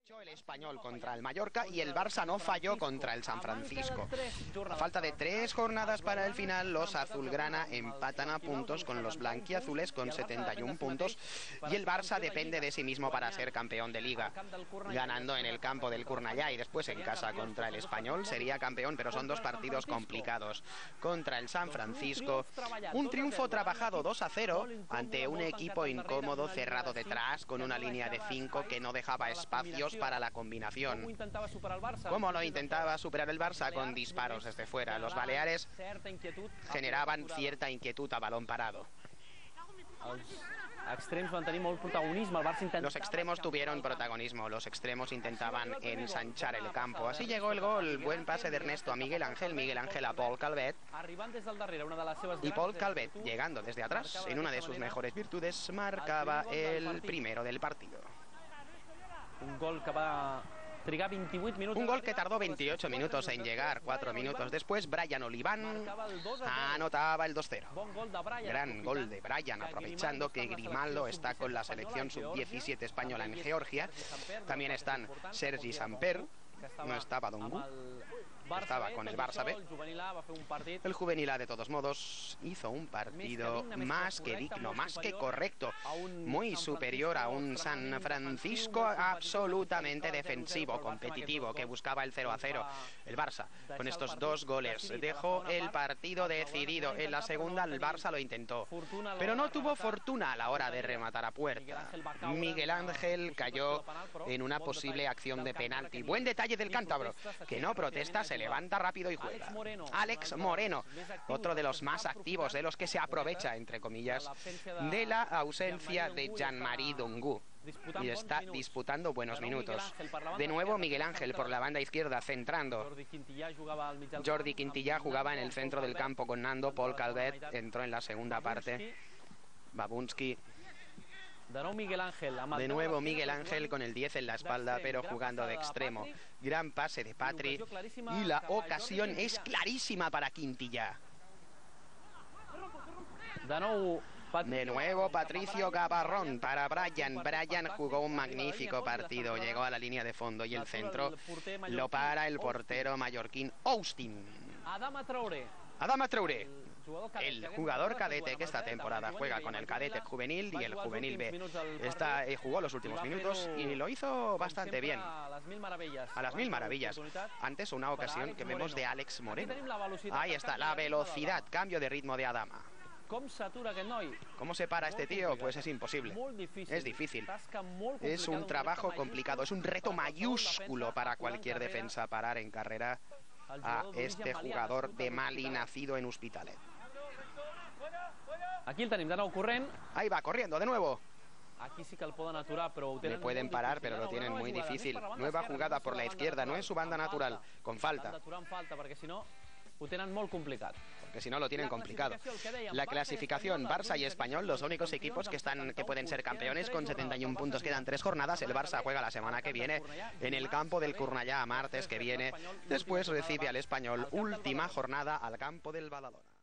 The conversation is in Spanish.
El Español contra el Mallorca y el Barça no falló contra el San Francisco. A falta de 3 jornadas para el final, los azulgrana empatan a puntos con los blanquiazules con 71 puntos y el Barça depende de sí mismo para ser campeón de Liga. Ganando en el campo del Cornellà y después en casa contra el Español sería campeón, pero son 2 partidos complicados. Contra el San Francisco, un triunfo trabajado 2-0 ante un equipo incómodo cerrado detrás con una línea de 5 que no dejaba espacios para la combinación. ¿Cómo lo intentaba superar el Barça? Con disparos desde fuera. Los baleares generaban cierta inquietud a balón parado. Los extremos tuvieron protagonismo, los extremos intentaban ensanchar el campo. Así llegó el gol, buen pase de Ernesto a Miguel Ángel a Paul Calvet. Y Paul Calvet, llegando desde atrás, en una de sus mejores virtudes, marcaba el primero del partido. Un gol que tardó 28 minutos en llegar. 4 minutos después, Brian Oliván anotaba el 2-0. Gran gol de Brian, aprovechando que Grimaldo está con la selección sub-17 española en Georgia. También están Sergi Samper, no estaba Dongu, estaba con el Barça B. El juvenil A, de todos modos, hizo un partido más que digno, más que correcto, muy superior a un San Francisco absolutamente defensivo, competitivo, que buscaba el 0-0. El Barça, con estos 2 goles, dejó el partido decidido. En la segunda el Barça lo intentó, pero no tuvo fortuna a la hora de rematar a puerta. Miguel Ángel cayó en una posible acción de penalti. Buen detalle del cántabro, que no protesta, se levanta rápido y juega. Alex Moreno, otro de los más activos, de los que se aprovecha, entre comillas, de la ausencia de Jean-Marie Dongu. Y está disputando buenos minutos. De nuevo Miguel Ángel por la banda izquierda, centrando. Jordi Quintillà jugaba en el centro del campo con Nando. Paul Calvet entró en la segunda parte. Babunski. De nuevo Miguel Ángel con el 10 en la espalda, pero jugando de extremo. Gran pase de Patri y la ocasión es clarísima para Quintillà. De nuevo Patricio Gavarrón para Brian. Brian jugó un magnífico partido, llegó a la línea de fondo y el centro lo para el portero mallorquín Austin. Adama Traoré, el jugador cadete que esta temporada juega con el cadete juvenil y el juvenil B. Jugó los últimos minutos y lo hizo bastante bien. A las mil maravillas. Antes una ocasión que vemos de Alex Moreno. Ahí está, la velocidad, cambio de ritmo de Adama. ¿Cómo se para este tío? Pues es imposible. Es difícil. Es un trabajo complicado. Es un reto mayúsculo para cualquier defensa parar en carrera a este jugador de Mali nacido en Hospitalet. Aquí el tenim de nou corrent. Ahí va, corriendo de nuevo. Aquí sí que el poden aturar, pero le pueden parar, pero lo tienen muy difícil. Nueva jugada por la izquierda, no es su banda natural, con falta. Porque si no ho tenen molt complicat. Porque si no lo tienen complicado. La clasificación, Barça y Español, los únicos equipos que pueden ser campeones con 71 puntos. Quedan 3 jornadas. El Barça juega la semana que viene en el campo del Cornellà, martes que viene. Después recibe al Español, última jornada al campo del Badalona.